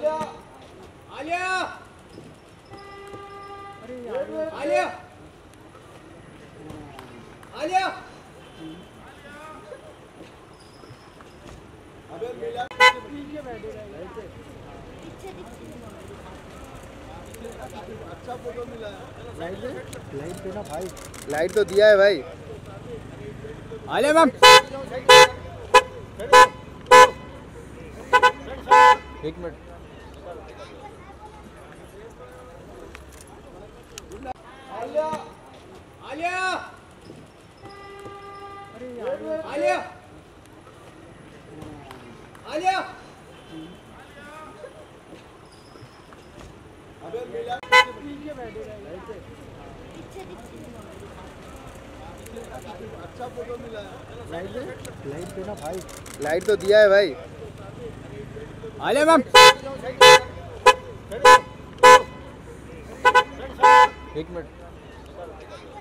आलिया आलिया आलिया आलिया अबे मिला अच्छा फोटो मिला है। लाइट देना भाई। लाइट तो दिया है भाई। आलिया मैम एक मिनट। आलिया आलिया आलिया आलिया अबे मिला अच्छा फोटो मिला है। लाइट देना भाई। लाइट तो दिया है भाई। आलिया मैम एक मिनट।